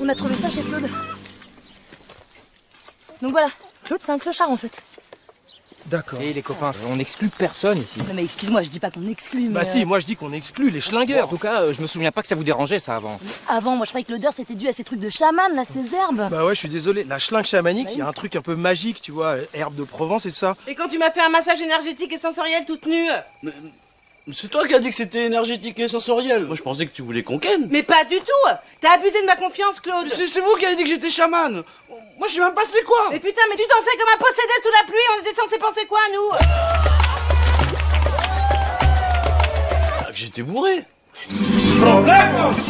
m'a trouvé ça chez Claude. Donc voilà, Claude c'est un clochard en fait. D'accord. Et les copains, on n'exclut personne ici. Non mais excuse-moi, je dis pas qu'on exclut, mais... Bah si, moi je dis qu'on exclut les schlingueurs. En tout cas, je me souviens pas que ça vous dérangeait ça avant. Avant, moi je croyais que l'odeur c'était dû à ces trucs de chaman, là, ces herbes. Bah ouais, je suis désolé. La schlingue chamanique, il y a un truc un peu magique, tu vois, herbe de Provence et tout ça. Et quand tu m'as fait un massage énergétique et sensoriel toute nue? C'est toi qui as dit que c'était énergétique et sensoriel. Moi je pensais que tu voulais qu'on ken. Mais pas du tout. T'as abusé de ma confiance, Claude. C'est vous qui avez dit que j'étais chaman. Moi je sais même pas c'est quoi. Mais putain, mais tu dansais comme un possédé sous la pluie. On était censé penser quoi, nous? Ah, que j'étais bourré. Problème